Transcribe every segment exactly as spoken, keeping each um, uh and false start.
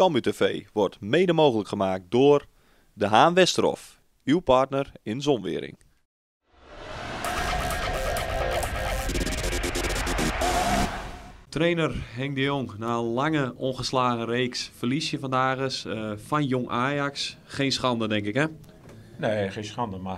Cambuur T V wordt mede mogelijk gemaakt door de Haan Westerhof, uw partner in zonwering. Trainer Henk de Jong, na een lange ongeslagen reeks verlies je vandaag eens uh, van Jong Ajax. Geen schande, denk ik, hè? Nee, geen schande, maar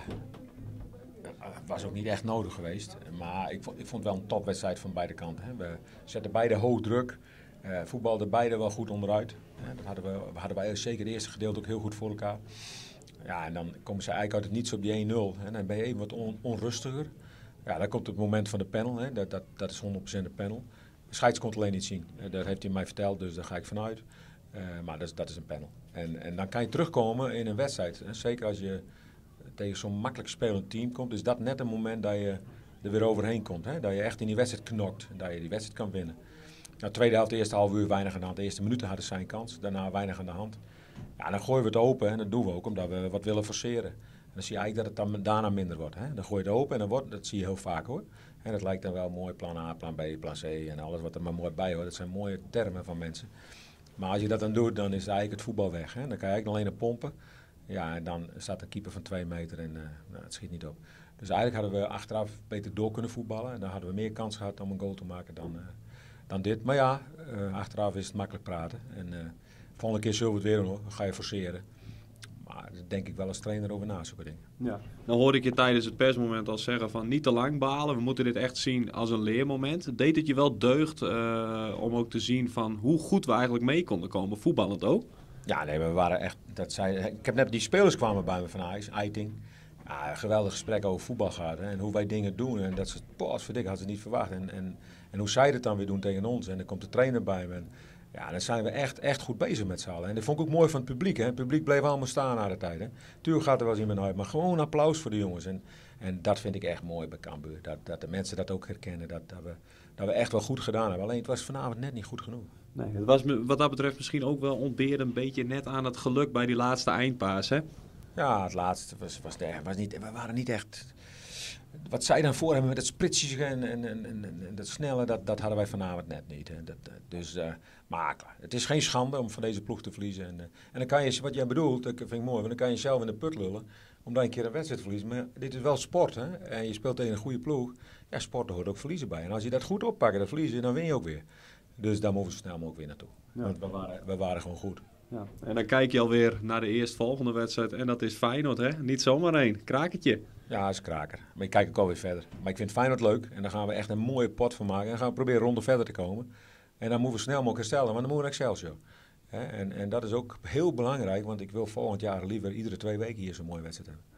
het was ook niet echt nodig geweest. Maar ik vond, ik vond het wel een topwedstrijd van beide kanten. Hè. We zetten beide hoog druk, uh, voetbalden beide wel goed onderuit. Hè. Dat hadden we, we hadden wij zeker het eerste gedeelte ook heel goed voor elkaar. Ja, en dan komen ze eigenlijk uit het niets op die één nul. En dan ben je even wat on, onrustiger. Ja, dan komt het moment van de panel. Hè. Dat, dat, dat is honderd procent de panel. De scheids kon het alleen niet zien. Dat heeft hij mij verteld, dus daar ga ik vanuit. Uh, maar dat is, dat is een panel. En, en dan kan je terugkomen in een wedstrijd. En zeker als je tegen zo'n makkelijk spelend team komt, is dat net een moment dat je er weer overheen komt. Hè? Dat je echt in die wedstrijd knokt en dat je die wedstrijd kan winnen. Nou, tweede helft, de eerste half uur weinig aan de hand. De eerste minuten hadden zij een kans, daarna weinig aan de hand. Ja, dan gooien we het open en dat doen we ook omdat we wat willen forceren. En dan zie je eigenlijk dat het dan daarna minder wordt. Hè? Dan gooi je het open en dan wordt, dat zie je heel vaak hoor. En dat lijkt dan wel mooi, plan A, plan B, plan C en alles wat er maar mooi bij hoort. Dat zijn mooie termen van mensen. Maar als je dat dan doet, dan is eigenlijk het voetbal weg. Hè? Dan kan je eigenlijk alleen een pompen. Ja, en dan staat een keeper van twee meter en uh, nou, het schiet niet op. Dus eigenlijk hadden we achteraf beter door kunnen voetballen. En dan hadden we meer kans gehad om een goal te maken dan, uh, dan dit. Maar ja, uh, achteraf is het makkelijk praten. En uh, volgende keer zullen we het weer doen hoor. Dan ga je forceren. Maar daar denk ik wel als trainer over na zo'n dingen. Ja. Dan hoorde ik je tijdens het persmoment al zeggen van niet te lang balen. We moeten dit echt zien als een leermoment. Deed het je wel deugd uh, om ook te zien van hoe goed we eigenlijk mee konden komen, voetballend ook? Ja, nee, we waren echt, dat zei, ik heb net, die spelers kwamen bij me van Ajax, Eiting. Ja, een geweldig gesprek over voetbal gehad hè, en hoe wij dingen doen. En dat ze, poh, verdikke, hadden ze niet verwacht. En, en, en hoe zij het dan weer doen tegen ons. En dan komt de trainer bij me. En, ja, dan zijn we echt, echt goed bezig met z'n allen. En dat vond ik ook mooi van het publiek. Hè. Het publiek bleef allemaal staan na de tijd. Hè. Tuurlijk gaat er wel eens iemand uit, maar gewoon applaus voor de jongens. En, en dat vind ik echt mooi bij Cambuur. Dat, dat de mensen dat ook herkennen. Dat, dat, we, dat we echt wel goed gedaan hebben. Alleen het was vanavond net niet goed genoeg. Nee, het was wat dat betreft misschien ook wel ontbeerd een beetje net aan het geluk bij die laatste eindpaas, hè? Ja, het laatste was, was, de, was niet, we waren niet echt... Wat zij dan voor hebben met het spritsige en, en, en, en, en dat snelle, dat, dat hadden wij vanavond net niet. Hè. Dat, dus, uh, maar klaar, het is geen schande om van deze ploeg te verliezen. En, uh, en dan kan je, wat jij bedoelt, dat vind ik mooi, want dan kan je zelf in de put lullen, omdat je een keer een wedstrijd verliest. Maar dit is wel sport, hè. En je speelt tegen een goede ploeg. Ja, sport hoort ook verliezen bij. En als je dat goed oppakt, dat verliezen, dan win je ook weer. Dus daar moeten we snel mogelijk weer naartoe. Ja. Want we waren, we waren gewoon goed. Ja. En dan kijk je alweer naar de eerstvolgende wedstrijd. En dat is Feyenoord, hè? Niet zomaar één. Krakertje. Ja, dat is kraker. Maar ik kijk ook alweer verder. Maar ik vind Feyenoord leuk. En daar gaan we echt een mooie pot van maken. En dan gaan we proberen ronde verder te komen. En dan moeten we snel mogelijk herstellen. Want dan moeten we naar Excelsior. En, en dat is ook heel belangrijk. Want ik wil volgend jaar liever iedere twee weken hier zo'n mooie wedstrijd hebben.